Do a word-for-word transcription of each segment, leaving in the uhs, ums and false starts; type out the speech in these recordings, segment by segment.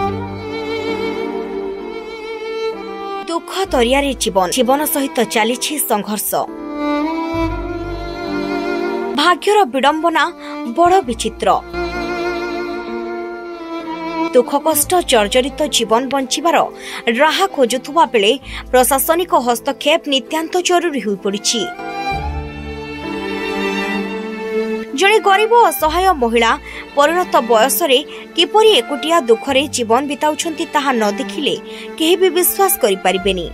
दुख तरियारे जीवन जीवन सहित चली संघर्ष भाग्यर विडंबना बड़ विचित्र दुख कष्ट जर्जरित जीवन बंचिबार राह खोजुवा बेले प्रशासनिक हस्तक्षेप नित्यांत जरूरी हो पड़ी। जड़े गरीब असहाय महिला परिणत बयस रे किपरि एकुटिया दुखरे जीवन बिताउछंती ताहा न देखिले केही भी विश्वास करि परिबेनी।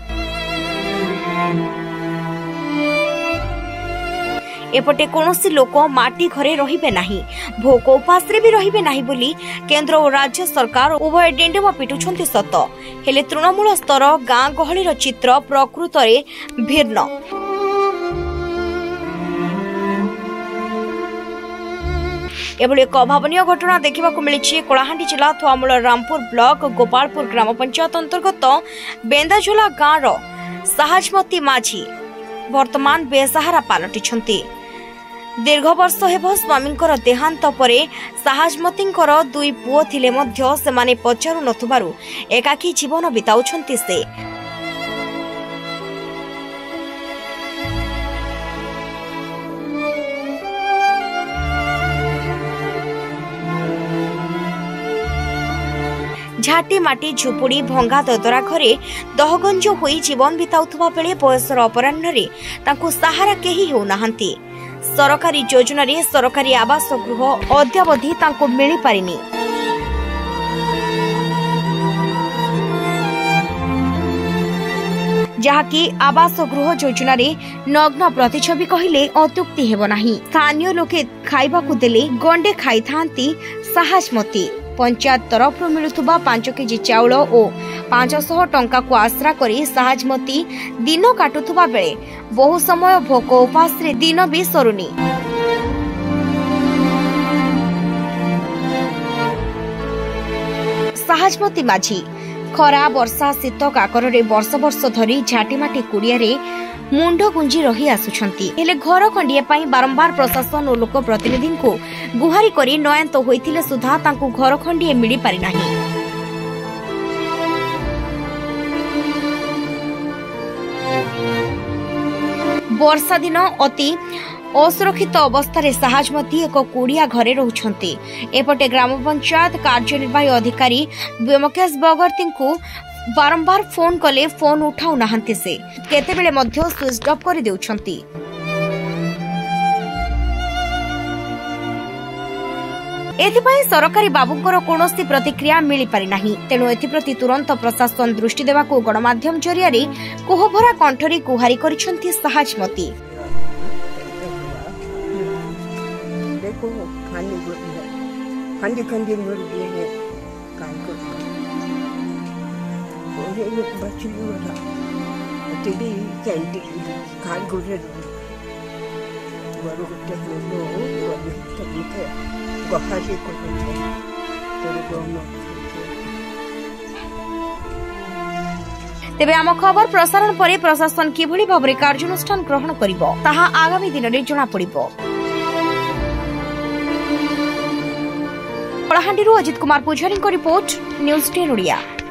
एपटे कौनसी लोक माटी घरे रहिबे नाही, भोक उपास रे भी रहिबे नाही बोली केंद्र और राज्य सरकार उभय डेंडेम पिटुछंती सत, हेले तृणमूल स्तर गाँ गहलीर चित्र प्रकृत रे भिन्न। एभली एक अभावनीय घटना देखा मिली कलाहांडी जिला थुआमूल रामपुर ब्लॉक गोपालपुर ग्राम पंचायत अंतर्गत बेंदाझोला गाँव साहजमती माझी वर्तमान बेसहारा पलटिछंती। दीर्घ वर्ष हेब स्वामींकर देहांत परे साहजमतींकर दुई पुओ थिले मध्य सेमाने पचारु नथुबारु एकाकी जीवन बिताउछंती से। झाटी माटी झुपुड़ी भंगा ददरा घरे दहगंज होई जीवन बिताउथुबा बेले बयसर अपराह्न रे तांको सहारा केही हो नाहंती। सरकारी योजना रे सरकारी आवास गृह अद्यावधि तांको मिली पारिनी। जहाँकि आवास गृह योजना रे नग्न प्रतिछवि कहिले अत्युक्ति हेबो नाही। स्थानीय लोके खाइबाकू देले गंडे खाई थांती साहजमती। पंचायत तरफ मिलुथुबा पांच केजी चाउल और पांच सौ टंका को आश्रा करी साहजमती दिन काटुथुबा बेले बहु समय भोक उपास रे दिन भी सरुनी। साहजमती माझी खरा वर्षा शीत काकर रे वर्ष वर्ष धरी झाटीमाटी कुड़िया रे मुंड गुंजी रही आसुछंती, हेले घर खंडिए पाई बारंबार प्रशासन और लोक प्रतिनिधि को गुहारी करी नयंत होइथिले सुधा तांको घर खंडिए मिली पारि नाही। वर्षा दिन अति असुरक्षित अवस्था साहजमती एक कुड़िया घरे रहुछंती। एपटे ग्राम पंचायत कार्यनिर्वाही अधिकारी व्योमकेश बगर्ती को बारंबार फोन कले फोन उठाऊ नाहंती से केतेबेले मध्य स्विच ऑफ कर देउछंती। एथिपाई सरकारी बाबूंकर कोनोसी प्रतिक्रिया मिली पारि नाही। तेणु एथिप्रति तुरंत प्रशासन दृष्टि देवाको गणमाध्यम जरियारे कोहभरा कंठरी गुहारी करिसंती साहजमती। देखो खाने को खंडी खंडी मुर्गी है काम को ओहे ये बच्ची वाला तेरी कैंटी खान को रे वारो को लो वो तभी थे गफाजी को तेरे को तेबे आम खबर प्रसारण परे प्रशासन किभली भाबरे कार्यानुष्ठान ग्रहण करिवो ताहा आगामी दिन रे जणा पड़िबो। कलाहांडी अजित कुमार पुजारी रिपोर्ट न्यूज टेन ओडिया।